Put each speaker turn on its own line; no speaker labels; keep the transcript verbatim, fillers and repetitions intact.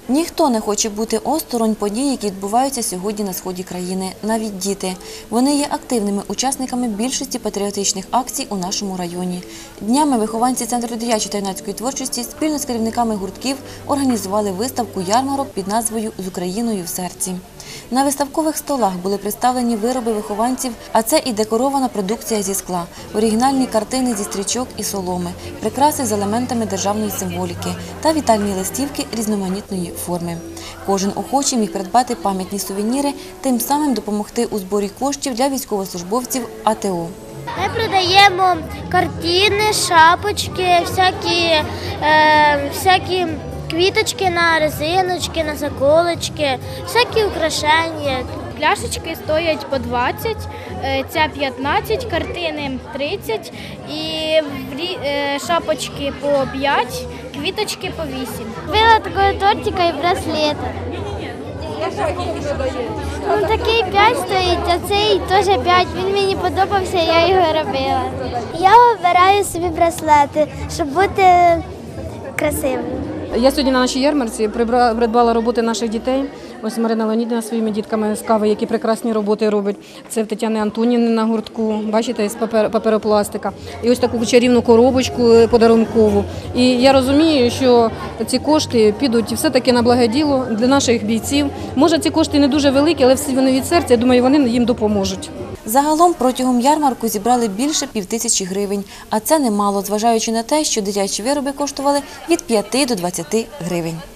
Ніхто не хоче бути осторонь подій, які відбуваються сьогодні на сході країни. Навіть діти. Вони є активними учасниками більшості патріотичних акцій у нашому районі. Днями вихованці Центру дитячої та юнацької творчості спільно з керівниками гуртків організували виставку-ярмарок під назвою «З Україною в серці». На виставкових столах були представлені вироби вихованців, а це і декорована продукція зі скла, оригінальні картини зі стрічок і соломи, прикраси з елементами державної символіки та вітальні листівки різноманітної форми. Кожен охочий міг придбати пам'ятні сувеніри, тим самим допомогти у зборі коштів для військовослужбовців А Те О.
Ми продаємо картини, шапочки, всякі, е, всякі квіточки на резиночки, на заколочки, всякі украшення.
Пляшечки стоять по двадцять, ця п'ятнадцять, картини тридцять і шапочки по п'ять, квіточки по вісім.
Купила такого тортика і браслета. Ну, такий п'ять стоїть, а цей теж п'ять. Він мені подобався, я його робила. Я обираю собі браслети, щоб бути красивою.
Я сьогодні на нашій ярмарці придбала роботи наших дітей. Ось Марина Леонідівна своїми дітками з кави, які прекрасні роботи робить. Це в Тетяни Антонівни на гуртку, бачите, з папер, паперопластика. І ось таку чарівну коробочку подарункову. І я розумію, що ці кошти підуть все-таки на благе діло для наших бійців. Може, ці кошти не дуже великі, але всі вони від серця, я думаю, вони їм допоможуть.
Загалом протягом ярмарку зібрали більше півтисячі гривень, а це немало, зважаючи на те, що дитячі вироби коштували від п'яти до двадцяти гривень.